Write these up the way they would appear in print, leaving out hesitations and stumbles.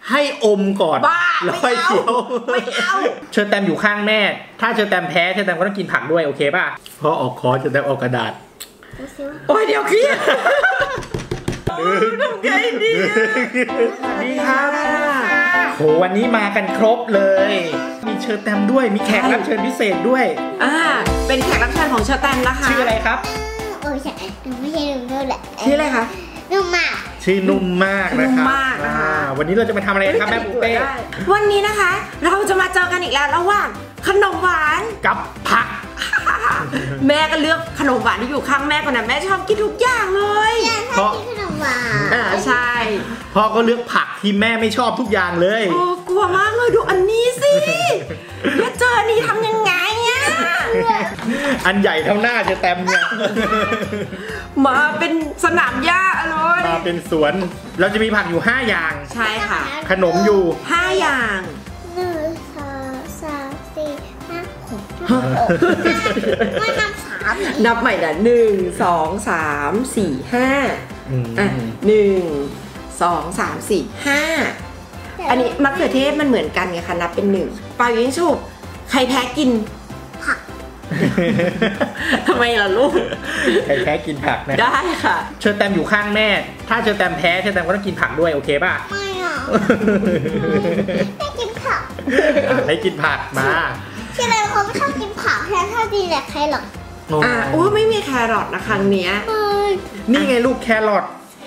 ให้อมก่อนบ้าแล้วค่อยเคี้ยวไม่เอาเชอร์แตมอยู่ข้างแม่ถ้าเชอร์แตมแพ้เชอร์แตมก็ต้องกินผักด้วยโอเคป่ะเพราะออกคอเชอร์แตมออกกระดาษโอ้ยเดี๋ยวเครียดทำไงดีดีครับโหวันนี้มากันครบเลยมีเชอร์แตมด้วยมีแขกรับเชิญพิเศษด้วยเป็นแขกรับเชิญของเชอร์แตมนะคะชื่ออะไรครับโอ้ยไม่ใช่นุ่มด้วยแหละชื่ออะไรคะนุ่มมากชื่อนุ่มมากนะคะวันนี้เราจะมาทำอะไรครับแม่ปุ๊เป้วันนี้นะคะเราจะมาเจอกันอีกแล้วระหว่างขนมหวานกับผักแม่ก็เลือกขนมหวานที่อยู่ข้างแม่คนนั้นแม่ชอบกินทุกอย่างเลยเพราะขนมหวานใช่พ่อก็เลือกผักที่แม่ไม่ชอบทุกอย่างเลยโอ้กลัวมากเลยดูอันนี้สิแล้วเจออันนี้ทำยังไงอ่ะอันใหญ่เท่าหน้าจะเต็มเนี่ยมาเป็นสนามหญ้าเลยมาเป็นสวนเราจะมีผักอยู่5อย่างใช่ค่ะขนมอยู่ 5อย่าง 1 2 3 4 5 6ไม่นับ3 นับใหม่นะ1 2 3 4 5 1 2 3 4 5อันนี้มะเขือเทศมันเหมือนกันไงคะนับเป็น1เป่ายิงฉุบใครแพ้กินผักทำไมล่ะลูกใครแพ้กินผักนะได้ค่ะเชอร์แตมอยู่ข้างแม่ถ้าเชอร์แตมแพ้เชอร์แตมก็ต้องกินผักด้วยโอเคป่ะไม่อ่ะไม่กินผักให้กินผักมาเชอร์แตมเขาไม่ชอบกินผักแค่ถ้าดีแหละแครอทไม่มีแครอทนะครั้งเนี้ยนี่ไงลูกแครอท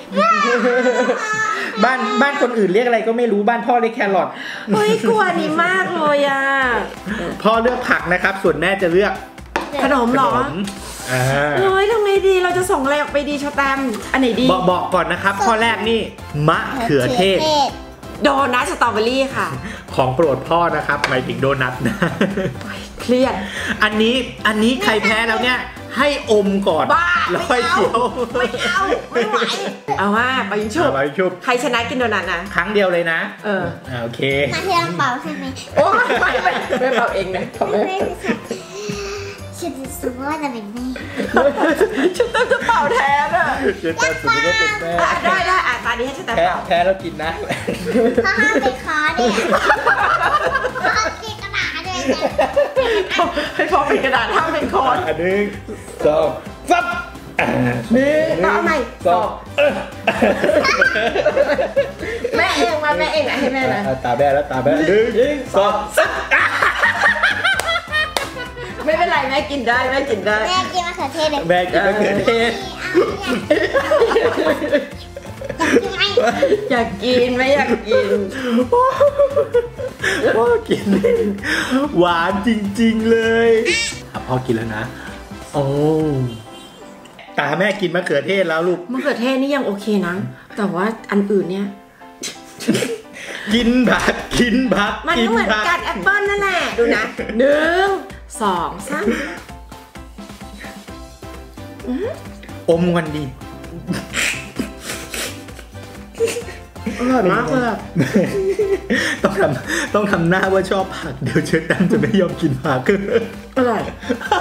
บ้านคนอื่นเรียกอะไรก็ไม่รู้บ้านพ่อเรียกแครอทเฮ้ยกลัวนี่มากเลยอ่ะพ่อเลือกผักนะครับส่วนแม่จะเลือกขนมหรอเฮ้ยทำไงดีเราจะส่งอะไรออกไปดีชอแตมอันไหนดีบอกก่อนนะครับข้อแรกนี่มะเขือเทศโดนัทสตรอเบอรี่ค่ะของโปรดพ่อนะครับหมายถึงโดนัทนะเครียดอันนี้ใครแพ้แล้วเนี่ยให้อมก่อนแล้วค่อยเคี้ยวไม่เอาไม่ไหวเอาว่าไปยิงชุบใครชนะกินโดนัทนะครั้งเดียวเลยนะโอเคมาที่เราเป่าใช่ไหมโอ้ไม่เป่าเองนะฉันสมมติว่าจะเป็นแม่ฉันต้องจะเป่าแทนอ่ะฉันต้องสมมติว่าเป็นแม่ได้ตอนนี้ให้ฉันเป่าแพ้แล้วกินนะถ้าห้ามเป็นคอเนี่ยห้ามเป็นกระดาษด้วยให้พอเป็นกระดาษห้ามเป็นคอ 1 2 3 นี่เอาใหม่2แม่เองมาแม่เองนะให้แม่นะตาแม่แล้วตาแม่1 2 3 ไม่เป็นไรแม่กินได้แม่กินได้แม่กินมะเขือเทศเลยแม่กินมะเขือเทศอยากกินไม่อยากกินพ่อกินหวานจริงๆเลยพ่อกินแล้วนะโอ้ตาแม่กินมะเขือเทศแล้วลูกมะเขือเทศนี่ยังโอเคนะแต่ว่าอันอื่นเนี่ยกินผักมันก็เหมือนกัดแอปเปิ้ลนั่นแหละดูนะ1 2 3 อมกันดีอร่อยมากเลยต้องทำหน้าว่าชอบผักเดี๋ยวเชอร์แตมจะไม่ยอมกินผักอร่อย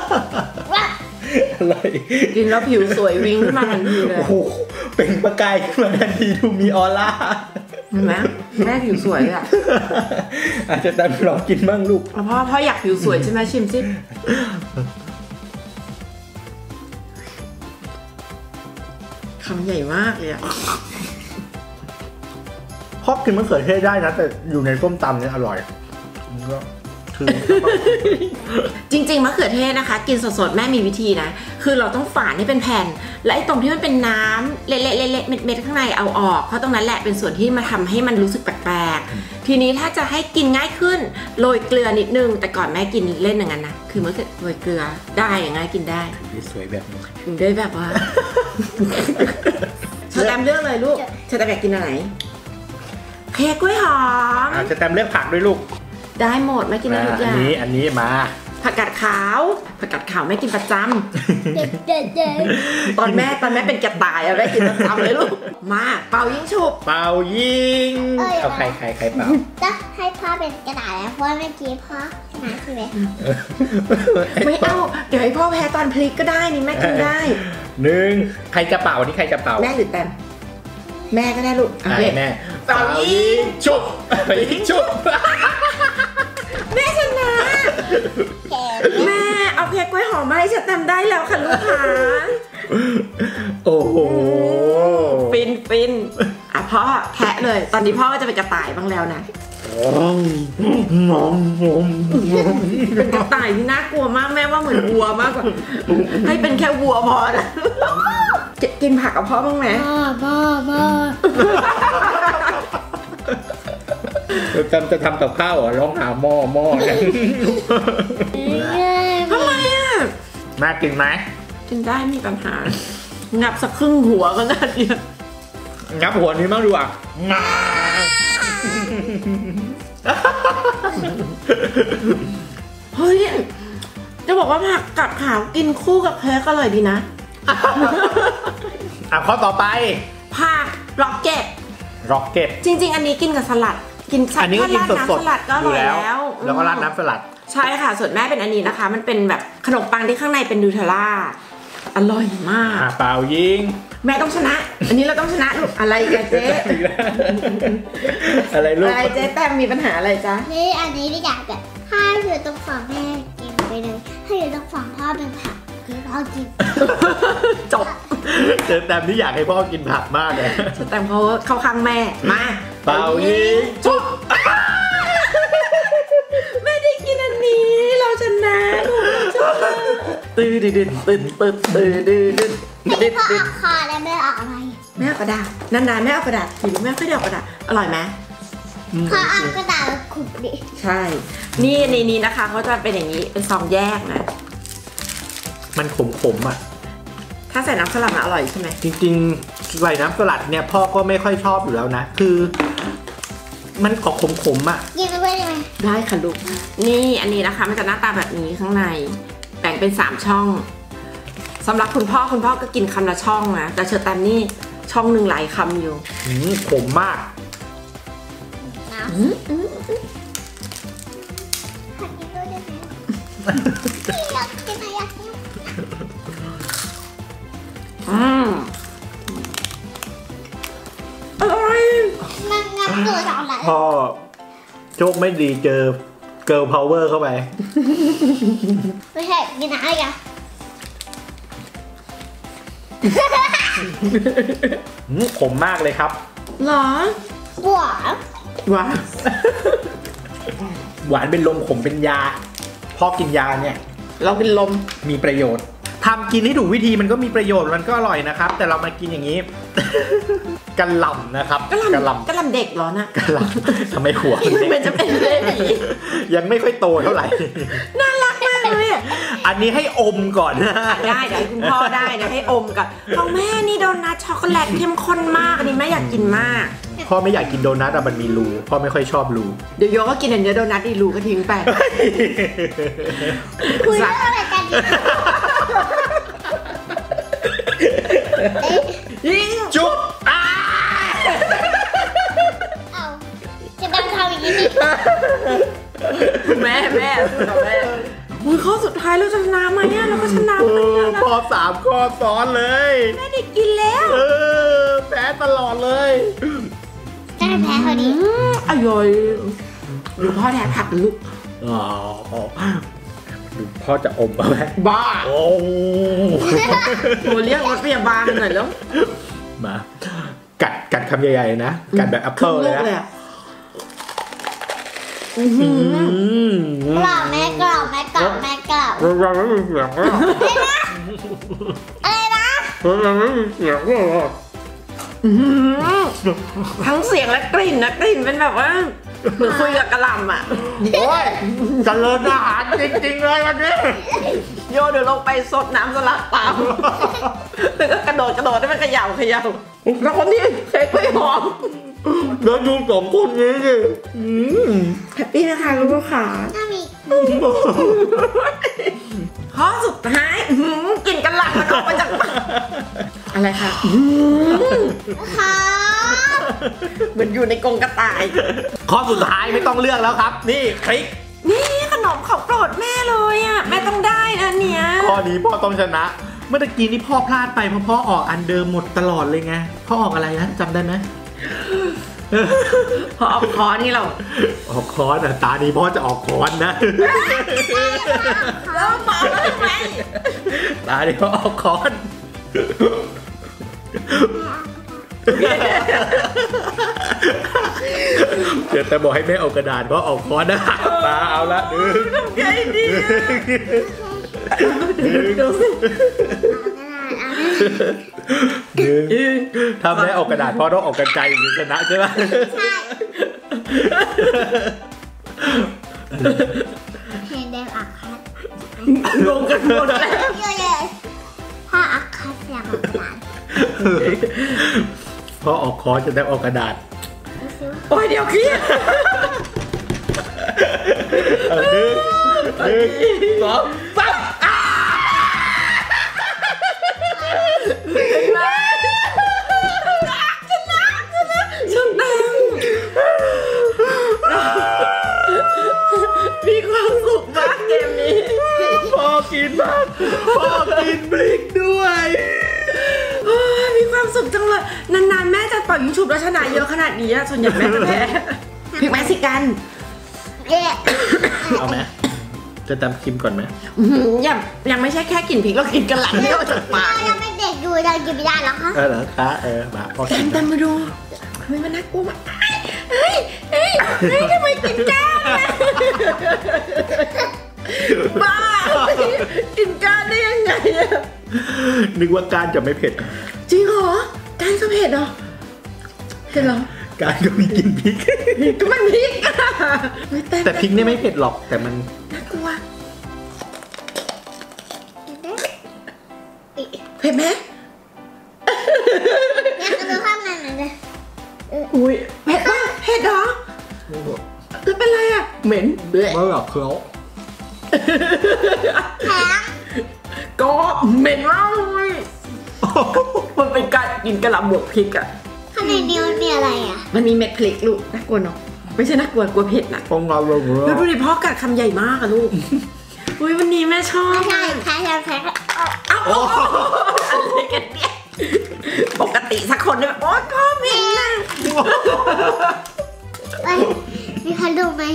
กินแล้วผิวสวยวิ่งขึ้นมาทันทีเลยโอ้โหเป็นประกายขึ้นมาทันทีดูมีออร่าเห็นไหมแม่ผิวสวยเลยอาจจะตามลองกินบ้างลูกพ่ออยากผิวสวยใช่ไหมชิมสิคำใหญ่มากเลยพ่อกินมะเขือเทศได้นะแต่อยู่ในส้มตำเนี่ยอร่อยก็จริงๆมะเขือเทศนะคะกินสดๆแม่มีวิธีนะคือเราต้องฝานให้เป็นแผ่นและไอ้ตรงที่มันเป็นน้ำเละๆเม็ดๆข้างในเอาออกเพราะตรงนั้นแหละเป็นส่วนที่มาทำให้มันรู้สึกแปลกๆทีนี้ถ้าจะให้กินง่ายขึ้นโรยเกลือนิดนึงแต่ก่อนแม่กินเล่นอย่างนั้นนะคือมะเขือโรยเกลือได้อย่างง่ายกินได้สวยแบบนี้ได้แบบว่าเชอร์แตมเลือกเลยลูกเชอร์แตมอยากกินอะไรเค้กกล้วยหอมเชอร์แตมเลือกผักด้วยลูกได้หมดไม่กินได้ทุกอย่างอันนี้มาผักกาดขาวไม่กินประจำตอนแม่เป็นกระต่ายแม่กินประจำเลยลูกมาเป่ายิงฉุบเป่ายิงเอาใครเป่าจะให้พ่อเป็นกระต่ายแล้วเพราะเมื่อกี้พ่อชนะใช่ไหมไม่เอาเดี๋ยวให้พ่อแพ้ตอนพลิกก็ได้นี่แม่กินได้ 1ใครจะเป่านี่ใครจะเป่าแม่หรือแตมแม่ก็ได้ลูกแม่เป่ายิงชุบเป่ายิงชุบแม่ชนะแม่เอาเค้กกล้วยหอมมาให้ฉันทำได้แล้วค่ะลูกค้าโอ้โหฟินพ่อแทะเลยตอนนี้พ่อก็จะเป็นกระต่ายบ้างแล้วนะเป็นกระต่ายที่น่ากลัวมากแม่ว่าเหมือนวัวมากกว่าให้เป็นแค่วัวพอนะกินผักกับพ่อบ้างไหมจะทำกับข้าวเหรอร้องหาหม้อเนี่ยทำไมอ่ะน่ากินไหมกินได้มีปัญหางับสักครึ่งหัวก็น่าดีงับหัวนี้มั่งดูอ่ะเฮ้ยจะบอกว่าผักกัดขาวกินคู่กับเค้กอร่อยดีนะข้อต่อไปผักร็อกเก็ตจริงๆอันนี้กินกับสลัดอันนี้ก็กินสดๆสลัดก็อร่อยแล้วแล้วก็ราดน้ำสลัดใช่ค่ะส่วนแม่เป็นอันนี้นะคะมันเป็นแบบขนมปังที่ข้างในเป็นนูเทลล่าอร่อยมากเปล่ายิงแม่ต้องชนะอันนี้เราต้องชนะลูกอะไรกันเจ๊อะไรลูกอะไรเจ๊แต้มมีปัญหาอะไรจ๊ะนี่อันนี้ไม่อยากแบบถ้าอยู่ตรงฝั่งแม่กินไปเลยถ้าอยู่ตรงฝั่งพ่อเป็นผักคือพ่อกินจบเจ๊แต้มที่อยากให้พ่อกินผักมากเลยเจ๊แต้มเขาเข้าข้างแม่มาเปล่ายิงจุ๊บแม่ได้กินอันนี้เราชนะตื่นให้พ่อเอาคอแล้วแม่เอาอะไรแม่เอากระดาษนานๆแม่เอากระดาษหรือแม่ค่อยเดี๋ยวกระดาษอร่อยไหมพ่อเอากระดาษขุดดิใช่นี่ในนี้นะคะเขาจะเป็นอย่างนี้เป็นซองแยกนะมันขมอ่ะถ้าใส่น้ำสลัดอร่อยใช่ไหมจริงๆใส่น้ำสลัดเนี่ยพ่อก็ไม่ค่อยชอบอยู่แล้วนะคือมันขอขมอ่ะกินไปได้ไหมได้ค่ะลูกนี่อันนี้นะคะมันจะหน้าตาแบบนี้ข้างในแบ่งเป็น3ช่องสำหรับคุณพ่อก็กินคำละช่องนะแต่เชอร์แตมนี่ช่องหนึ่งหลายคำอยู่ขมมากอร่อยมันงับตัวเราไหนพ่อโชคไม่ดีเจอเกิร์ลพาวเวอร์เข้าไปไม่ใช่กินอะไรกันขมมากเลยครับหรอหวานเป็นลมขมเป็นยาพ่อกินยาเนี่ยเรากินลมมีประโยชน์ทำกินให้ถูกวิธีมันก็มีประโยชน์มันก็อร่อยนะครับแต่เรามากินอย่างนี้กะหล่ำนะครับกะหล่ำเด็กเหรอนะกะหล่ำทำไมหัวมันจะเป็นเบบียังไม่ค่อยโตเท่าไหร่น่ารักมากเลยอันนี้ให้อมก่อนนะได้เดี๋ยวคุณพ่อได้นะให้อมก่อนของแม่นี่โดนัทช็อกโกแลตเข้มข้นมากอันนี้แม่อยากกินมากพ่อไม่อยากกินโดนัทอะมันมีรูพ่อไม่ค่อยชอบรูเดี๋ยวโยก็กินอันเนี้ยโดนัทดีรูก็ทิ้งไปคุยเรื่องอะไรกันยิงจุ๊บเอาจะดังทำอย่างนี้แม่พูดกับแม่ข้อสุดท้ายเราจะชนะไหมเนี่ยเราก็ชนะพอ3 ข้อซ้อนเลยแม่ได้กินแล้วแพ้ตลอดเลยได้แพ้เขาดีอร่อยหรือพ่อแท้ผักลูกพ่อจะอมป่ะแม่บ้าโอ้เรียกรถพยาบาลหน่อยแล้วมากัดคำใหญ่ๆนะกัดแบบแอปเปิ้ลเลยนะกรอบแม่กรอบอะไรนะทั้งเสียงและกลิ่นนะกลิ่นเป็นแบบว่าเหมือนคุยกับกระหล่ำอ่ะโอ้ยเจริญอาหารจริงๆเลยวันนี้โยเดี๋ยวลงไปสดน้ำสลัดตามแล้วก็กระโดดให้มันเขย่าแล้วคนนี้เค้กไม่หอมแล้วดู2 คนนี้สิแฮปปี้นะคะลูกค่ะข้อสุดท้ายกินกันหลังมันออกมาจากอะไรคะเหมือนอยู่ในกรงกระต่ายข้อสุดท้ายไม่ต้องเลือกแล้วครับนี่พริกนี่ขนมของโปรดแม่เลยอ่ะแม่ต้องได้นะเนี้ยข้อนี้พ่อต้องชนะเมื่อตะกี้นี่พ่อพลาดไปเพราะพ่อออกอันเดิมหมดตลอดเลยไงพ่อออกอะไรนะจำได้ไหมพอออกคอนี่เราออกคอนอ่ะตานี้พ่อจะออกคอนนะแล้วบอกแล้วทำไมตานี้พ่อออกคอนเดี๋ยวแต่บอกให้แม่เอากระดาษเพราะออกคอนนะตาเอาละดึงไงดีดูสิดึงถ้าแม่ออกกระดาษพ่อต้องออกกระจายถึงชนะใช่ไหมใช่เห็นเดมอักคัดงงกันหมดแล้วเยอะๆถ้าอักคัดเสียงของหลานพ่อออกคอนจะได้ออกกระดาษโอ้ยเดี๋ยวเครียด 1 2 3 มีความสุขมากเกมนี้พ่อกินมากพ่อกินพริกด้วยมีความสุขจังเลยนานๆแม่จะปล่อยยิงฉุบแล้วชนะเยอะขนาดนี้ส่วนใหญ่แม่จะแพ้พริกเม็กซิกันเอาไหมจะตามคิมก่อนไหมยังไม่ใช่แค่กลิ่นพริกเรากินกันหลังไม่ออกจากปากยังเป็นเด็กอยู่เรากินไม่ได้หรอคะเหรอคะมาพ่อกินตามมาดูเฮ้ยมันน่ากลัวมากเฮ้ยทำไมกินก้าวบ้ากินก้าวได้ยังไงอะนึกว่าการจะไม่เผ็ดจริงเหรอการก็เผ็ดเหรอเผ็ดเหรอการก็มีกินพริกก็มันพริกอะแต่พริกเนี่ยไม่เผ็ดหรอกแต่มันน่ากลัวเผ็ดไหมอยากดูข้างในหน่อยเลยอุ้ยเผ็ดป่ะเผ็ดเหรอแล้วเป็นไรอะเหม็นเบื่อไม่หรอกเคี้ยวแข็งก็เหม็นมากเลยมันเป็นการกินกะหล่ำบวกพริกอะข้างในนี้มันมีอะไรอ่ะมันมีเม็ดพริกลูกน่ากลัวเนาะไม่ใช่น่ากลัวกลัวเผ็ดนะต้องเราลงแล้วดูดิพ่อกัดคำใหญ่มากอะลูกอุ้ยวันนี้แม่ชอบใช่แพ้แพ้เอ้าอะไรกันเนี่ยปกติสักคนเนี่ยโอ๊ยพ่อเหม็นนะมีใครดูไหม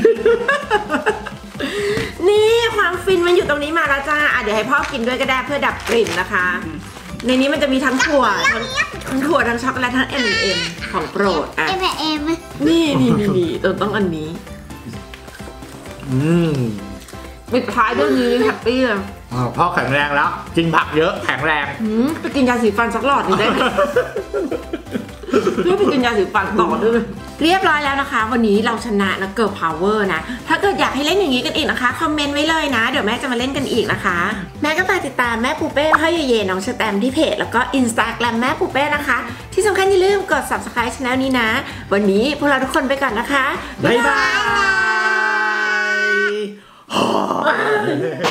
นี่ความฟินมันอยู่ตรงนี้มาแล้วจ้าเดี๋ยวให้พ่อกินด้วยก็ได้เพื่อดับกลิ่นนะคะ ในนี้มันจะมีทั้งถั่วทั้งช็อกโกแลตทั้ง M&M ของโปรดอ่ะเอ็มนี่ต้องอันนี้ปิดท้ายด้วยนี้แฮปปี้เลยพ่อแข็งแรงแล้วกินผักเยอะแข็งแรงไปกินยาสีฟันสักหลอดหนึงได้ไหมเพื่อไปกินยาสีฟันต่อด้วยเรียบร้อยแล้วนะคะ วันนี้เราชนะนะเกิร์ลพาวเวอร์นะถ้าเกิดอยากให้เล่นอย่างนี้กันอีกนะคะคอมเมนต์ไว้เลยนะเดี๋ยวแม่จะมาเล่นกันอีกนะคะแม่ก็ฝากติดตามแม่ปูเป้พ่อเย่น้องสแตมที่เพจแล้วก็ Instagram แม่ปูเป้นะคะที่สำคัญอย่าลืมกด Subscribe ช่องนี้นะวันนี้พวกเราทุกคนไปก่อนนะคะบ๊ายบาย